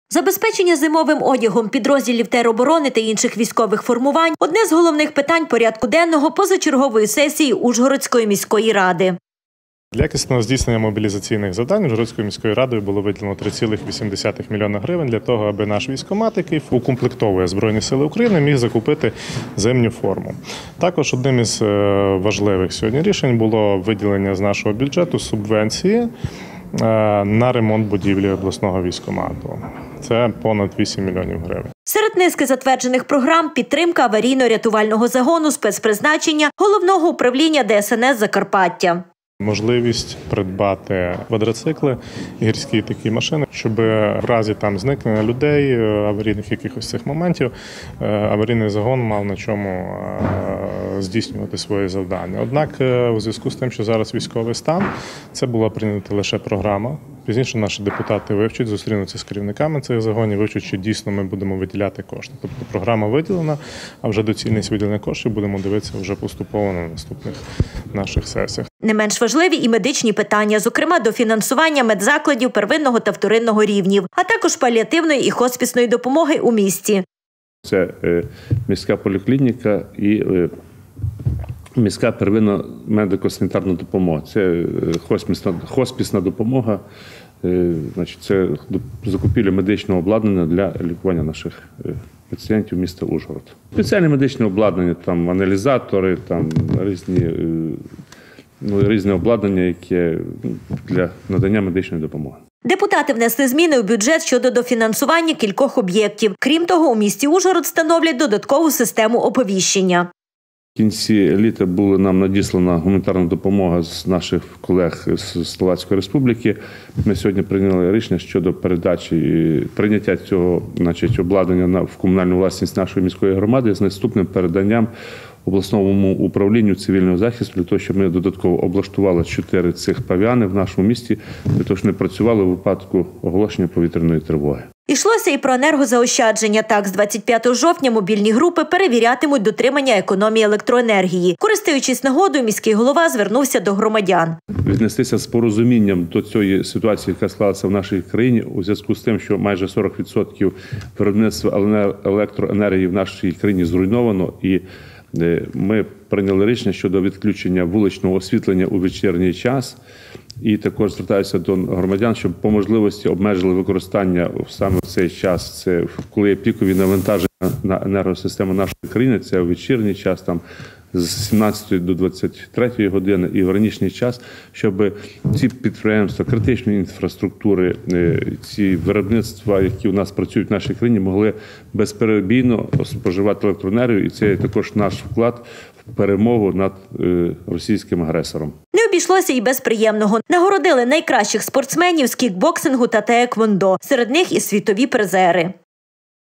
Забезпечення зимовим одягом підрозділів тероборони та інших військових формувань – одне з головних питань порядку денного позачергової сесії Ужгородської міської ради. Для якісного здійснення мобілізаційних завдань Ужгородською міською радою було виділено 3,8 мільйона гривень для того, аби наш військкомат, який укомплектовує Збройні Сили України, міг закупити зимню форму. Також одним із важливих сьогодні рішень було виділення з нашого бюджету субвенції на ремонт будівлі обласного військкомату. Це понад 8 мільйонів гривень. Серед низки затверджених програм – підтримка аварійно-рятувального загону спецпризначення Головного управління ДСНС Закарпаття. Можливість придбати квадроцикли, гірські такі машини, щоб в разі там зникнення людей, аварійних якихось цих моментів, аварійний загон мав на чому здійснювати свої завдання. Однак у зв'язку з тим, що зараз військовий стан, це була прийнята лише програма. Пізніше наші депутати вивчать, зустрінуться з керівниками цих загонів, вивчать, що дійсно ми будемо виділяти кошти. Тобто програма виділена, а вже доцільність виділення коштів будемо дивитися вже поступово на наступних наших сесіях. Не менш важливі і медичні питання, зокрема дофінансування медзакладів первинного та вторинного рівнів, а також паліативної і хоспісної допомоги у місті. Це міська поліклініка і міська первинна медико-санітарна допомога. Це хоспісна допомога, це закупівля медичного обладнання для лікування наших пацієнтів міста Ужгород. Спеціальне медичне обладнання, там аналізатори, там різне обладнання, яке для надання медичної допомоги. Депутати внесли зміни у бюджет щодо дофінансування кількох об'єктів. Крім того, у місті Ужгород встановлять додаткову систему оповіщення. В кінці літа була нам надіслана гуманітарна допомога з наших колег з Словацької Республіки. Ми сьогодні прийняли рішення щодо прийняття цього обладнання в комунальну власність нашої міської громади з наступним переданням обласному управлінню цивільного захисту, для того, щоб ми додатково облаштували 4 цих павіани в нашому місті, для того, щоб не працювали у випадку оголошення повітряної тривоги. Йшлося і про енергозаощадження. Так, з 25 жовтня мобільні групи перевірятимуть дотримання економії електроенергії. Користуючись нагодою, міський голова звернувся до громадян. Віднестися з порозумінням до цієї ситуації, яка склалася в нашій країні, у зв'язку з тим, що майже 40% виробництва електроенергії в нашій країні зруйновано, і ми прийняли рішення щодо відключення вуличного освітлення у вечірній час. І також звертаюся до громадян, щоб по можливості обмежили використання саме в цей час. Це коли є пікові навантаження на енергосистему нашої країни, це у вечірній час, там з 17 до 23 години і в ранішній час, щоб ці підприємства критичної інфраструктури, ці виробництва, які у нас працюють в нашій країні, могли безперебійно споживати електроенергію. І це також наш вклад в перемогу над російським агресором. Не обійшлося і без приємного. Нагородили найкращих спортсменів з кікбоксингу та таеквондо. Серед них і світові призери.